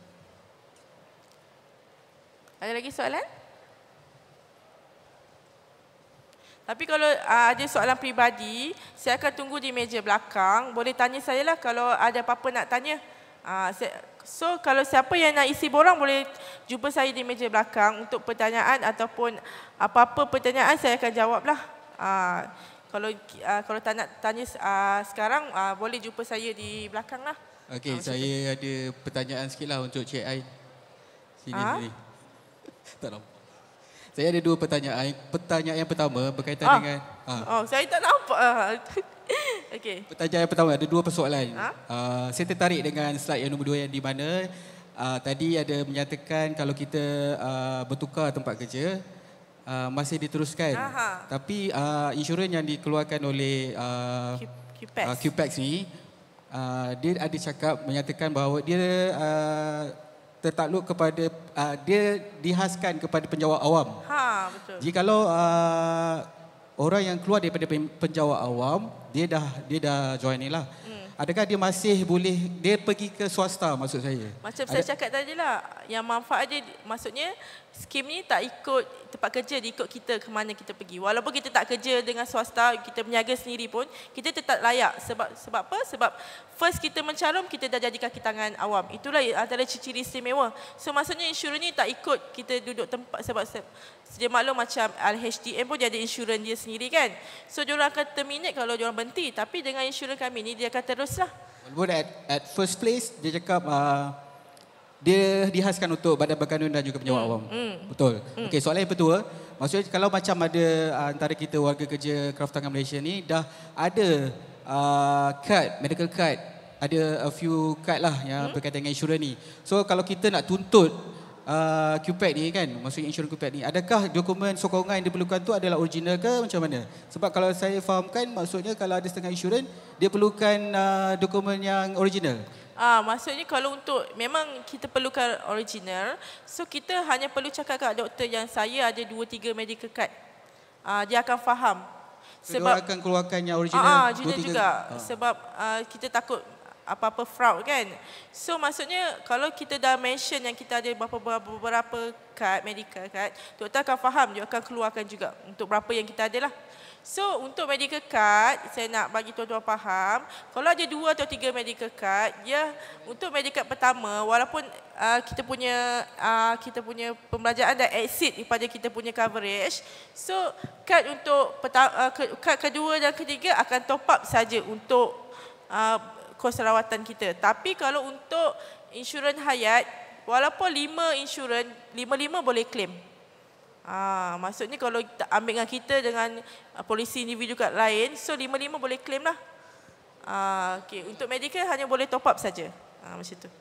Ada lagi soalan? Tapi kalau uh, ada soalan peribadi, saya akan tunggu di meja belakang. Boleh tanya saya lah kalau ada apa-apa nak tanya. Uh, saya, so kalau siapa yang nak isi borang boleh jumpa saya di meja belakang untuk pertanyaan ataupun apa-apa pertanyaan saya akan jawab lah. Uh, kalau uh, kalau tak nak tanya uh, sekarang uh, boleh jumpa saya di belakang lah. Okey, uh, saya ada pertanyaan sikit lah untuk Cik Ain. Sini ha? sini. Tak nampak. Saya ada dua pertanyaan. Pertanyaan yang pertama berkaitan ah. dengan... Ha. Oh, saya tak nampak. Okey. Pertanyaan yang pertama, ada dua persoalan. Ha? Uh, saya tertarik dengan slide yang nombor dua yang di mana uh, tadi ada menyatakan kalau kita uh, bertukar tempat kerja, uh, masih diteruskan. Aha. Tapi uh, insurans yang dikeluarkan oleh uh, Q-Pax uh, Q-Pax ni, uh, dia ada cakap menyatakan bahawa dia... Uh, tertakluk kepada uh, dia dihaskan kepada penjawat awam. Ha, betul. Jikalau uh, orang yang keluar daripada penjawat awam, dia dah dia dah join ni lah. Hmm. Adakah dia masih boleh dia pergi ke swasta maksud saya? Macam Ada, saya cakap tadi lah, yang manfaat dia maksudnya skim ni tak ikut tempat kerja, dia ikut kita ke mana kita pergi. Walaupun kita tak kerja dengan swasta, kita berniaga sendiri pun, kita tetap layak. Sebab sebab apa? Sebab first kita mencarum, kita dah jadi kaki tangan awam. Itulah antara ciri-ciri istimewa. So maksudnya insurans ni tak ikut kita duduk tempat, sebab sedia maklum macam H D M pun dia ada insurans dia sendiri kan. So diorang akan terminate kalau diorang berhenti. Tapi dengan insurans kami ni dia akan terus lah. Walaupun at, at first place dia cakap uh, dia dihaskan untuk Badan Berkanun dan juga penjawat hmm. awam. Hmm. Betul. Hmm. Okey, soalan yang kedua, maksudnya kalau macam ada antara kita warga kerja Kraftangan Malaysia ni dah ada uh, card, medical card, ada a few card lah yang hmm. berkaitan dengan insurans ni. So kalau kita nak tuntut uh, Q-Pax ni kan, maksudnya insurans Q-Pax ni, adakah dokumen sokongan yang diperlukan tu adalah original ke macam mana? Sebab kalau saya fahamkan, maksudnya kalau ada setengah insurans, dia perlukan uh, dokumen yang original. Ah, maksudnya kalau untuk memang kita perlukan original, so kita hanya perlu cakap kat doktor yang saya ada dua tiga medical card. Ah, dia akan faham. Sebab dia akan keluarkan yang original. Ah, original juga. Ah. Sebab uh, kita takut apa-apa fraud kan. So maksudnya kalau kita dah mention yang kita ada beberapa beberapa card, medical card, doktor akan faham, dia akan keluarkan juga untuk berapa yang kita ada lah. So untuk medical card, saya nak bagi tuan-tuan faham, kalau ada dua atau tiga medical card, ya untuk medical card pertama, walaupun uh, kita punya uh, kita punya pembelajaran dah exceed daripada kita punya coverage, so card untuk peta, uh, card kedua dan ketiga akan top up saja untuk uh, kos rawatan kita. Tapi kalau untuk insurans hayat, walaupun lima insurans, lima-lima boleh claim. Ah, maksudnya kalau kita ambil dengan kita dengan uh, polisi individu kat lain, so lima-lima boleh claim lah. Ah, okay. Untuk medical hanya boleh top up saja. Ah, macam tu.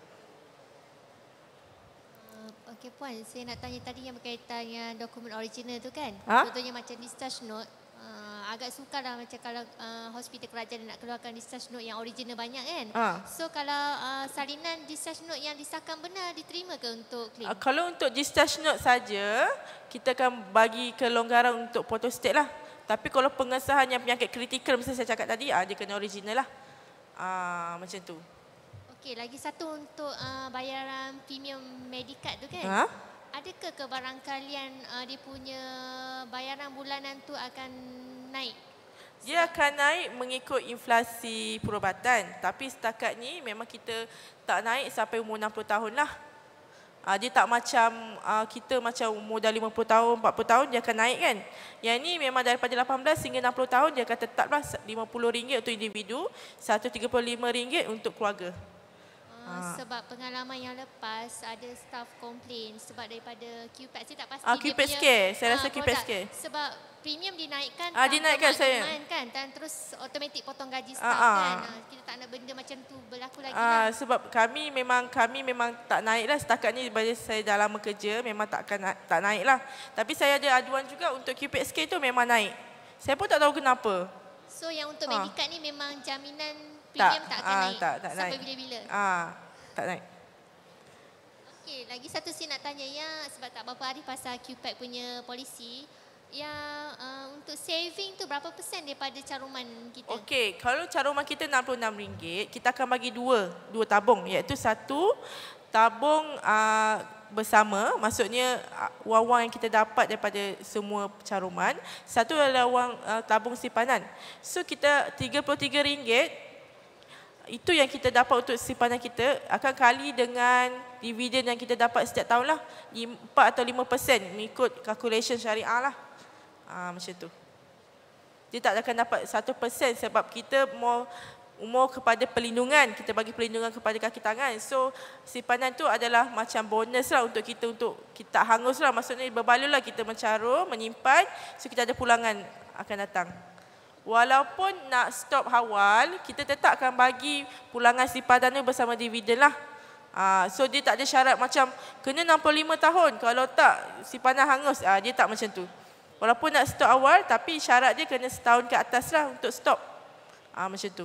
Uh, Okey Puan, saya nak tanya tadi yang berkaitan dengan dokumen original tu kan. Ha? Contohnya macam discharge note. Uh, agak sukar lah macam kalau uh, hospital kerajaan nak keluarkan discharge note yang original banyak kan. Ha. So kalau uh, salinan discharge note yang disahkan benar diterima ke untuk claim? Uh, kalau untuk discharge note saja, kita akan bagi kelonggaran untuk photostat lah. Tapi kalau pengesahan yang penyakit kritikal, macam saya cakap tadi, ah, dia kena original lah. Ah, macam tu. Okey, lagi satu untuk uh, bayaran premium Medicard tu kan. Ha? Adakah kebarangkalian uh, dia punya bayaran bulanan tu akan naik? Dia akan naik mengikut inflasi perubatan. Tapi setakat ni memang kita tak naik sampai umur enam puluh tahun lah. Uh, dia tak macam uh, kita macam umur dah lima puluh tahun, empat puluh tahun dia akan naik kan. Yang ni memang daripada lapan belas hingga enam puluh tahun dia akan tetaplah lima puluh ringgit untuk individu, seratus tiga puluh lima ringgit untuk keluarga. Uh, sebab pengalaman yang lepas ada staff komplain sebab daripada Q-Pax, saya tak pasti Ah, dia Q-Pax punya, care, saya rasa ah, Q-Pax produk. care. Sebab premium dinaikkan Ah, tanpa dinaikkan saya. makluman kan, dan terus automatik potong gaji staff Ah, ah. kan. Ah, kita tak nak benda macam tu berlaku lagi Ah, lah. sebab kami memang kami memang tak naik lah setakat ni, bila saya dah lama kerja memang tak akan tak naik lah. Tapi saya ada aduan juga untuk Q-Pax care tu memang naik. Saya pun tak tahu kenapa. So yang untuk Ah. Medicard ni memang jaminan Premium tak akan ah, naik. Tak, tak Sampai naik. bila-bila? Ah, tak naik. Okey, lagi satu saya nak tanya ya, sebab tak berapa hari pasal Q P A C punya polisi, yang uh, untuk saving tu berapa persen daripada caruman kita? Okey, kalau caruman kita enam puluh enam ringgit, kita akan bagi dua, dua tabung, iaitu satu tabung uh, bersama, maksudnya uh, wang-wang yang kita dapat daripada semua caruman, satu adalah wang uh, tabung simpanan. So kita tiga puluh tiga ringgit, itu yang kita dapat untuk simpanan kita akan kali dengan dividen yang kita dapat setiap tahun lah, empat atau lima persen mengikut calculation syariah lah. Ha, macam tu. Dia tak akan dapat satu persen sebab kita mau umur kepada perlindungan, kita bagi perlindungan kepada kaki tangan. So simpanan tu adalah macam bonus lah untuk kita, untuk kita tak hangus lah, maksudnya berbaloi lah kita mencarum, menyimpan, so kita ada pulangan akan datang. Walaupun nak stop awal, kita tetap akan bagi pulangan simpanan tu bersama dividen lah. Uh, so dia tak ada syarat macam kena enam puluh lima tahun, kalau tak simpanan hangus, uh, dia tak macam tu. Walaupun nak stop awal, tapi syarat dia kena setahun ke atas lah untuk stop. Uh, macam tu.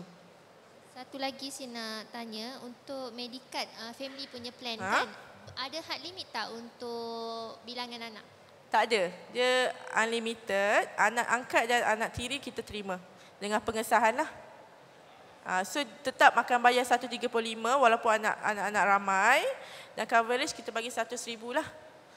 Satu lagi saya nak tanya, untuk Medicard uh, family punya plan Ha? kan, ada had limit tak untuk bilangan anak? Tak ada. Dia unlimited. Anak angkat dan anak tiri kita terima dengan pengesahan lah. Uh, so tetap akan bayar seratus tiga puluh lima walaupun anak, anak-anak ramai. Dan coverage kita bagi seratus ribu lah.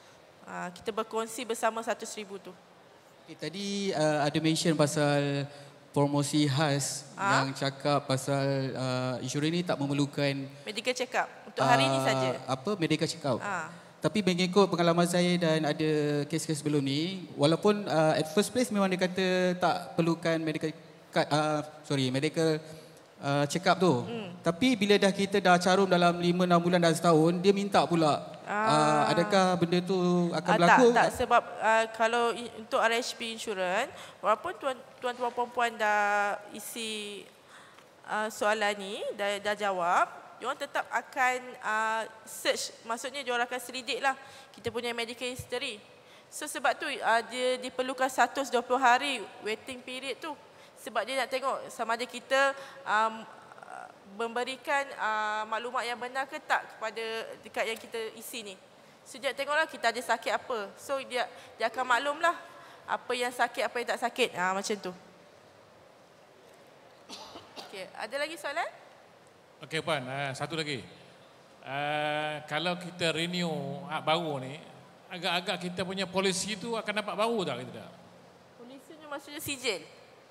Uh, kita berkongsi bersama seratus ribu tu. Okay, tadi uh, ada mention pasal promosi khas Ha? yang cakap pasal uh, insurans ni tak memerlukan Medical check up. Untuk hari ni uh, saja. apa medical check up. Ha. Tapi mengikut pengalaman saya dan ada kes-kes sebelum ni, walaupun uh, at first place memang dia kata tak perlukan medical card, uh, sorry medical uh, check up tu. Hmm. Tapi bila dah kita dah carum dalam lima enam bulan dan setahun, dia minta pula. Ah. Uh, adakah benda tu akan Ah, berlaku? tak, tak. Sebab uh, kalau i- untuk R H P Insurance, walaupun tuan, tuan-tuan perempuan dah isi uh, soalan ni, dah, dah jawab, diorang tetap akan uh, search, maksudnya diorang akan selidik lah kita punya medical history. So sebab tu uh, dia diperlukan seratus dua puluh hari waiting period tu. Sebab dia nak tengok sama ada kita um, memberikan uh, maklumat yang benar ke tak kepada dekat yang kita isi ni. So dia tengoklah kita ada sakit apa. So dia dia akan maklum lah apa yang sakit, apa yang tak sakit. Ha, macam tu. Okey, ada lagi soalan? Okey Puan, uh, satu lagi. Uh, kalau kita renew hak baru ni, agak-agak kita punya polisi tu akan dapat baru tak kita dah? Polisinya maksudnya sijil.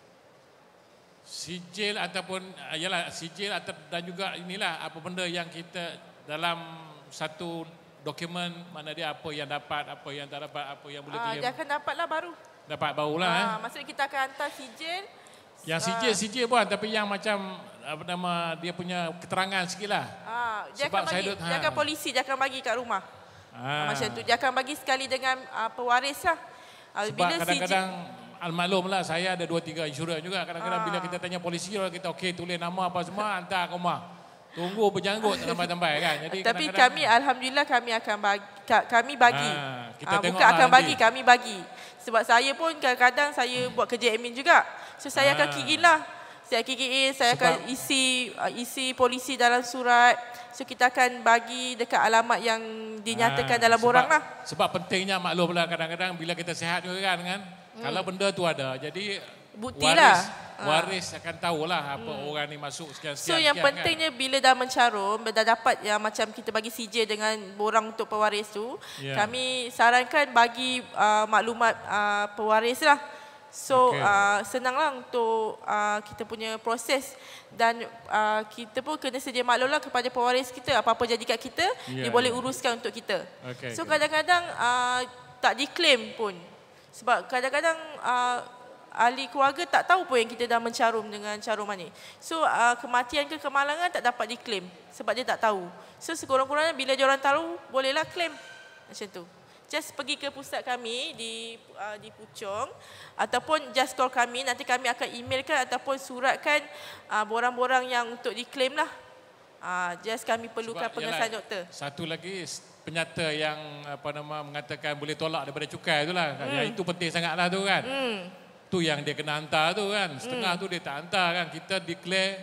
Sijil ataupun uh, yalah sijil atau, dan juga inilah apa benda yang kita dalam satu dokumen mana dia apa yang dapat, apa yang tak dapat, apa yang boleh Ah, claim. dia akan dapatlah baru. Dapat barulah Ah, eh. maksudnya kita akan hantar sijil. Yang sijil sijil Puan, tapi yang macam apa nama dia punya keterangan sikitlah. Ah, dia Sebab akan saya bagi, duduk- dia ha. akan polisi, dia akan bagi kat rumah. Ah. Macam tu. Dia akan bagi sekali dengan uh, pewaris lah. Uh, Sebab kadang-kadang almaklum lah, saya ada dua tiga insurans juga. Kadang-kadang Ah. bila kita tanya polisi, orang kita okey tulis nama apa semua, hantar ke rumah. Tunggu berjanggut tambah-tambah kan. Jadi tapi kadang-kadang- kami alhamdulillah kami akan bagi ka- kami bagi. Ah, kita Ah, tengok bukan lah akan nanti. bagi, kami bagi. Sebab saya pun kadang-kadang saya buat kerja admin juga. So saya akan Ah. key in lah. Saya key in, saya Sebab- akan isi uh, isi polisi dalam surat. So kita akan bagi dekat alamat yang dinyatakan Ah, dalam sebab- borang lah. Sebab pentingnya maklum lah kadang-kadang bila kita sihat juga kan. kan? Hmm. Kalau benda tu ada, jadi Bukti waris, lah. Ah. waris akan tahulah apa orang ni masuk sekian-sekian. So yang sekian, pentingnya bila dah mencarum, dah dapat yang macam kita bagi sijil dengan borang untuk pewaris tu, Ya. kami sarankan bagi uh, maklumat uh, pewaris lah. So Okey. uh, senanglah untuk uh, kita punya proses dan uh, kita pun kena sedia maklum lah kepada pewaris kita, apa-apa jadi kat kita, Ya, dia boleh ya. uruskan untuk kita. Okey, So okey. kadang-kadang uh, tak diklaim pun. Sebab kadang-kadang uh, ahli keluarga tak tahu pun yang kita dah mencarum dengan caruman ni. So uh, kematian ke kemalangan tak dapat diklaim sebab dia tak tahu. So sekurang-kurangnya bila dia orang tahu, bolehlah claim. Macam tu. Just pergi ke pusat kami di uh, di Puchong ataupun just call kami, nanti kami akan emailkan ataupun suratkan uh, borang-borang yang untuk diklaim lah. Uh, just kami perlukan Sebab, pengesahan yalah, doktor. Satu lagi penyata yang apa nama mengatakan boleh tolak daripada cukai itulah. Hmm. Yang itu penting sangatlah tu kan. Hmm. Tu yang dia kena hantar tu kan. Setengah hmm. tu dia tak hantar kan. Kita declare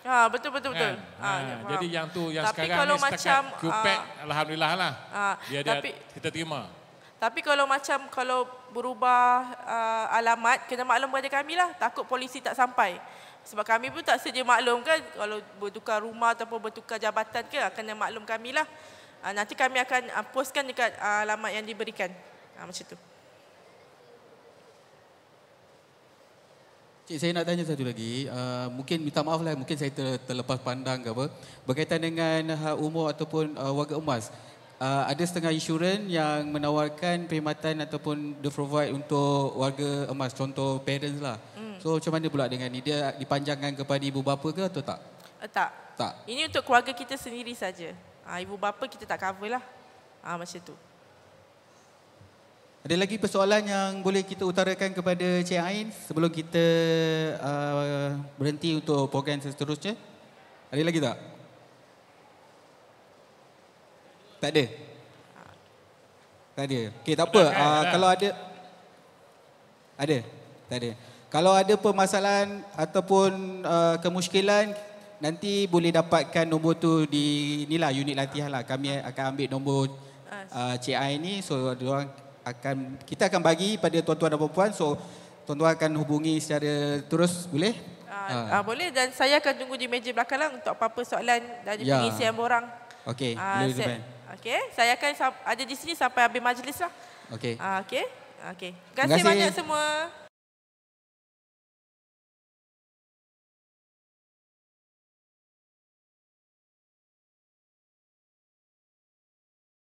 Ha, betul betul betul. Kan? Ha, Ha, ya, faham. jadi yang tu yang Tapi sekarang kalau ni setakat macam, Q P E C, ah, alhamdulillah lah. Ah, Dia ada, tapi- kita terima. Tapi kalau macam kalau berubah uh, alamat, kena maklum pada kami lah. Takut polisi tak sampai. Sebab kami pun tak sedia maklum kan. Kalau bertukar rumah ataupun bertukar jabatan ke, kena maklum kami lah. Uh, nanti kami akan uh, postkan dekat uh, alamat yang diberikan. Uh, macam tu. Cik, saya nak tanya satu lagi. Uh, mungkin minta maaf lah, mungkin saya ter, terlepas pandang ke apa. Berkaitan dengan hak umur ataupun uh, warga emas. Uh, ada setengah insurans yang menawarkan perkhidmatan ataupun dia provide untuk warga emas, contoh parents lah. Hmm. So macam mana pula dengan ni? Dia dipanjangkan kepada ibu bapa ke atau tak? Uh, tak. Tak. Ini untuk keluarga kita sendiri saja. Uh, ibu bapa kita tak cover lah. Uh, macam tu. Ada lagi persoalan yang boleh kita utarakan kepada Cik Ain sebelum kita uh, berhenti untuk program seterusnya? Ada lagi tak? Tak ada? Tak ada. Okey, tak apa. Uh, kalau ada... Ada? Tak ada. Kalau ada permasalahan ataupun uh, kemusykilan, nanti boleh dapatkan nombor tu di inilah unit latihan lah. Kami akan ambil nombor uh, Cik Ain ni. So, diorang akan, kita akan bagi pada tuan-tuan dan puan-puan. So, tuan-tuan akan hubungi secara terus, boleh? Uh, uh, boleh, dan saya akan tunggu di meja belakang lah untuk apa-apa soalan dari Ya. pengisian borang. Okey, Ah, boleh saya, Zubain. okey, saya akan sam- ada di sini sampai habis majlis lah. Okey. Ah, okey. Okey. Terima Terima kasih kasih. banyak semua.